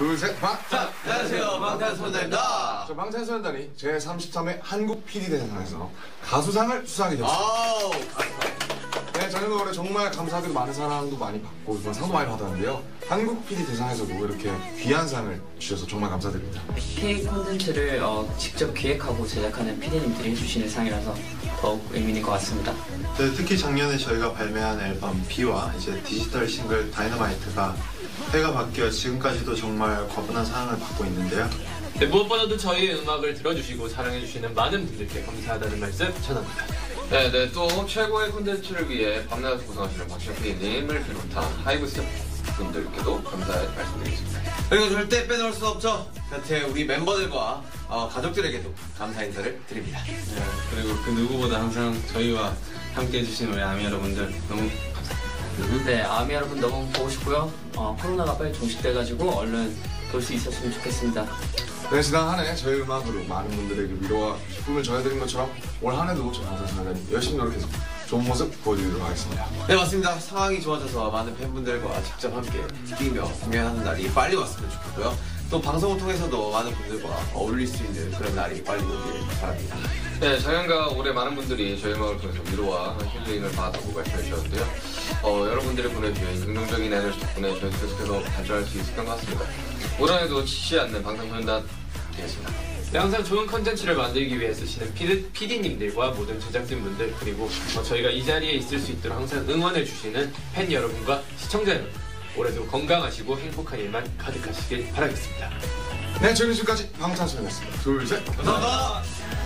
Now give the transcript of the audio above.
둘, 셋, 안녕하세요, 방탄소년단입니다. 저 방탄소년단이 제33회 한국 PD대상에서 가수상을 수상하게 되었습니다. 네, 저희는 올해 정말 감사하게도 많은 사랑도 많이 받고 이번 상도 많이 받았는데요. 한국 PD대상에서도 이렇게 귀한 상을 주셔서 정말 감사드립니다. PA 콘텐츠를 직접 기획하고 제작하는 PD님들이 해주시는 상이라서 더욱 의미 있는 것 같습니다. 네, 특히 작년에 저희가 발매한 앨범 B와 이제 디지털 싱글 다이너마이트가 해가 바뀌어 지금까지도 정말 과분한 사랑을 받고 있는데요. 네, 무엇보다도 저희의 음악을 들어주시고 사랑해주시는 많은 분들께 감사하다는 말씀 전합니다. 네, 또 최고의 콘텐츠를 위해 밤낮 고생하시는 박시영 PD님을 비롯한 하이브 스텝 분들께도 감사의 말씀드리겠습니다. 그리고 절대 빼놓을 수 없죠. 곁에 우리 멤버들과 가족들에게도 감사 인사를 드립니다. 네, 그리고 그 누구보다 항상 저희와 함께 해주신 우리 아미 여러분들 너무 감사합니다. 네, 아미 여러분 너무 보고 싶고요. 코로나가 빨리 종식돼가지고 얼른 볼 수 있었으면 좋겠습니다. 네, 지난 한 해 저희 음악으로 많은 분들에게 위로와 기쁨을 전해드린 것처럼 올 한 해도 저희 방탄소년단이 열심히 노력해서 좋은 모습 보여드리도록 하겠습니다. 네, 맞습니다. 상황이 좋아져서 많은 팬분들과 직접 함께 뛰며 공연하는 날이 빨리 왔으면 좋겠고요. 또 방송을 통해서도 많은 분들과 어울릴 수 있는 그런 날이 빨리 오길 바랍니다. 네, 작년과 올해 많은 분들이 저희 음악을 통해서 위로와 힐링을 받았다고 말씀해 주셨는데요. 여러분들이 보내주신 긍정적인 에너지 덕분에 저희 계속해서 발전할 수 있었던 것 같습니다. 올 한 해도 지치지 않는 방탄소년단 되겠습니다. 네, 항상 좋은 컨텐츠를 만들기 위해 쓰시는 PD님들과 모든 제작진분들 그리고 저희가 이 자리에 있을 수 있도록 항상 응원해주시는 팬 여러분과 시청자 여러분 올해도 건강하시고 행복한 일만 가득하시길 바라겠습니다. 네, 저희는 지금까지 방탄소년단이었습니다. 둘, 셋. 감사합니다.